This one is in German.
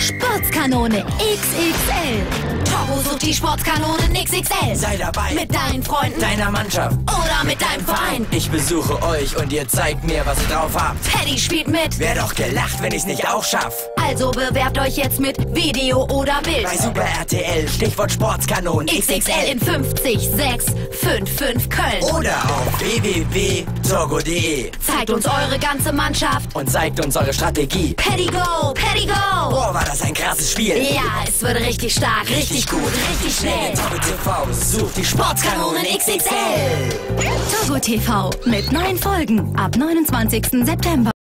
Sportskanone XXL. Togo sucht die Sportskanonen XXL. Sei dabei Mit deinen Freunden, deiner Mannschaft oder mit deinem Verein. Ich besuche euch und ihr zeigt mir, was ihr drauf habt. Paddy spielt mit. Wär doch gelacht, wenn ich's nicht auch schaff. Also bewerbt euch jetzt mit Video oder Bild. Bei Super RTL, Stichwort Sportskanonen XXL in 50 6 5 5 Köln. Oder auf www.togo.de. Zeigt uns eure ganze Mannschaft. Und zeigt uns eure Strategie. Paddy go, Paddy go. Oh, war das ein krasses Spiel. Ja, es wird richtig stark, richtig gut, richtig schnell. Togo TV sucht die Sportskanonen XXL. Togo TV mit neuen Folgen ab 29. September.